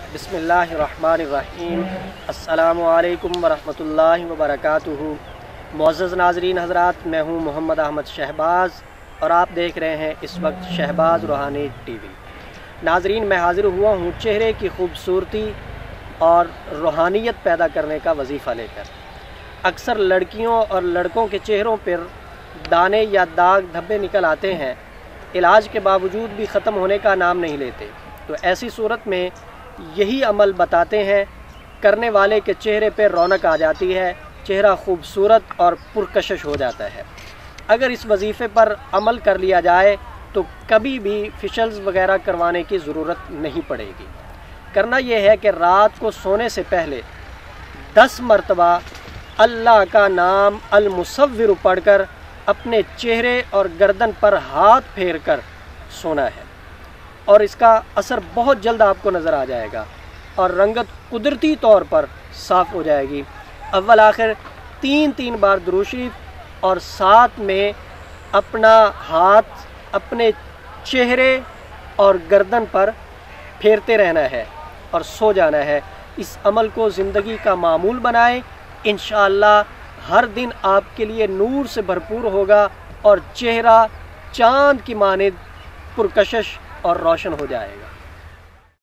बिस्मिल्लाहिर्रहमानिर्रहीम। अस्सलामु अलैकुम वरहमतुल्लाहि वबरकातुहू। मुअज़्ज़ज़ नाज़रीन हज़रात, मैं हूँ मोहम्मद अहमद शहबाज़ और आप देख रहे हैं इस वक्त शहबाज़ रूहानी टीवी। नाज़रीन, मैं हाज़िर हुआ हूँ चेहरे की खूबसूरती और रूहानियत पैदा करने का वजीफ़ा लेकर। अक्सर लड़कियों और लड़कों के चेहरों पर दाने या दाग धब्बे निकल आते हैं, इलाज के बावजूद भी ख़त्म होने का नाम नहीं लेते। तो ऐसी सूरत में यही अमल बताते हैं, करने वाले के चेहरे पर रौनक आ जाती है, चेहरा खूबसूरत और पुरकशिश हो जाता है। अगर इस वजीफ़े पर अमल कर लिया जाए तो कभी भी फेशियल्स वगैरह करवाने की ज़रूरत नहीं पड़ेगी। करना यह है कि रात को सोने से पहले 10 मरतबा अल्लाह का नाम अल-मुसव्विर पढ़कर अपने चेहरे और गर्दन पर हाथ फेर कर सोना है और इसका असर बहुत जल्द आपको नज़र आ जाएगा और रंगत कुदरती तौर पर साफ़ हो जाएगी। अव्वल आखिर 3 बार दुरूद शरीफ और साथ में अपना हाथ अपने चेहरे और गर्दन पर फेरते रहना है और सो जाना है। इस अमल को ज़िंदगी का मामूल बनाएं। इंशाअल्लाह हर दिन आपके लिए नूर से भरपूर होगा और चेहरा चाँद की मानिंद पुरकशिश और रोशन हो जाएगा।